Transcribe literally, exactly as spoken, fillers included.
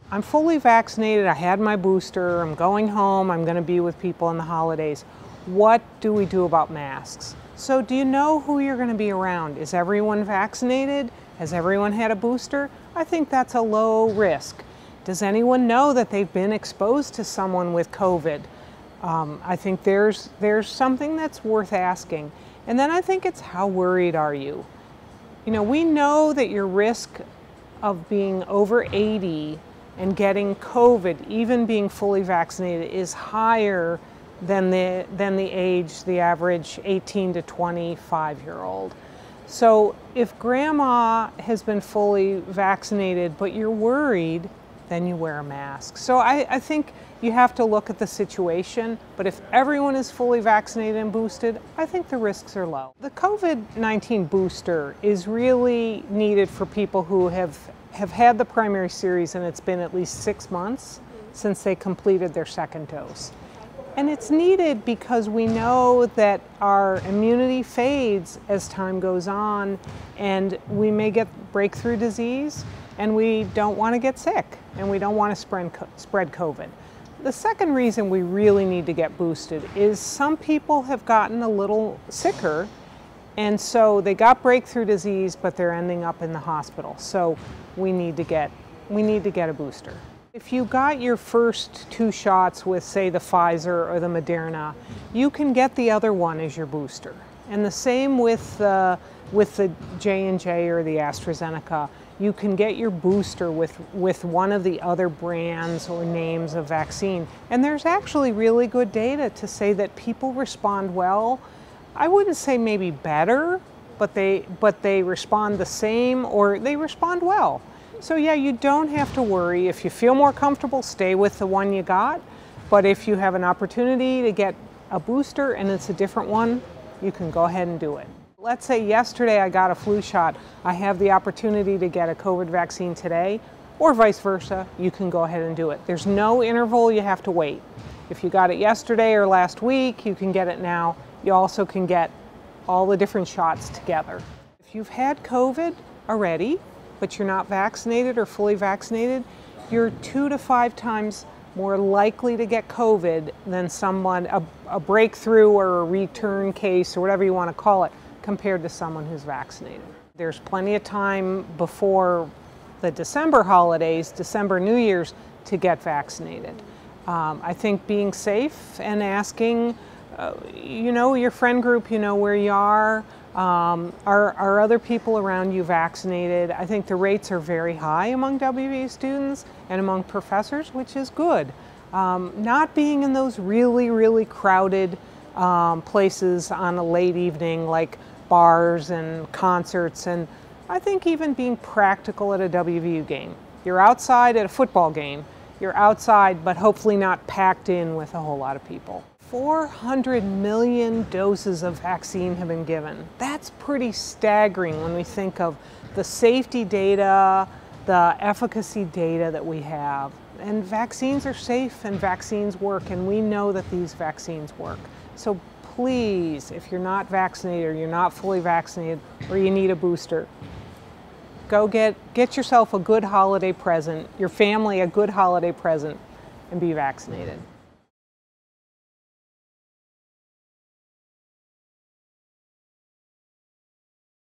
I'm fully vaccinated, I had my booster, I'm going home, I'm going to be with people in the holidays. What do we do about masks? So do you know who you're going to be around? Is everyone vaccinated? Has everyone had a booster? I think that's a low risk. Does anyone know that they've been exposed to someone with COVID? Um, I think there's, there's something that's worth asking. And then I think it's, how worried are you? You know, we know that your risk of being over eighty and getting COVID, even being fully vaccinated, is higher than the, than the age, the average eighteen to twenty-five year old. So if grandma has been fully vaccinated, but you're worried, then you wear a mask. So I, I think you have to look at the situation, but if everyone is fully vaccinated and boosted, I think the risks are low. The COVID nineteen booster is really needed for people who have, have had the primary series and it's been at least six months since they completed their second dose. And it's needed because we know that our immunity fades as time goes on and we may get breakthrough disease and we don't want to get sick and we don't want to spread, spread COVID. The second reason we really need to get boosted is some people have gotten a little sicker and so they got breakthrough disease but they're ending up in the hospital. So we need to get, we need to get a booster. If you got your first two shots with, say, the Pfizer or the Moderna, you can get the other one as your booster. And the same with, uh, with the J and J or the AstraZeneca. You can get your booster with, with one of the other brands or names of vaccine. And there's actually really good data to say that people respond well. I wouldn't say maybe better, but they, but they respond the same or they respond well. So yeah, you don't have to worry. If you feel more comfortable, stay with the one you got. But if you have an opportunity to get a booster and it's a different one, you can go ahead and do it. Let's say yesterday I got a flu shot. I have the opportunity to get a COVID vaccine today, or vice versa, you can go ahead and do it. There's no interval you have to wait. If you got it yesterday or last week, you can get it now. You also can get all the different shots together. If you've had COVID already, but you're not vaccinated or fully vaccinated, you're two to five times more likely to get COVID than someone, a, a breakthrough or a return case or whatever you want to call it, compared to someone who's vaccinated. There's plenty of time before the December holidays, December, New Year's, to get vaccinated. Um, I think being safe and asking, uh, you know, your friend group, you know where you are. Um, are, are other people around you vaccinated? I think the rates are very high among W V U students and among professors, which is good. Um, not being in those really, really crowded um, places on a late evening like bars and concerts, and I think even being practical at a W V U game. You're outside at a football game, you're outside but hopefully not packed in with a whole lot of people. four hundred million doses of vaccine have been given. That's pretty staggering when we think of the safety data, the efficacy data that we have. And vaccines are safe and vaccines work, and we know that these vaccines work. So please, if you're not vaccinated or you're not fully vaccinated or you need a booster, go get, get yourself a good holiday present, your family a good holiday present, and be vaccinated.